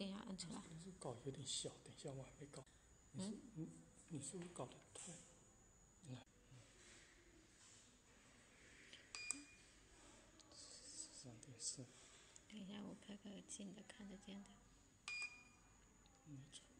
等一下摁出来。 你是搞有点小，等一下我还没搞。你是不是搞得太？来，13.4。 等一下，我开个近的看得见的。 没错。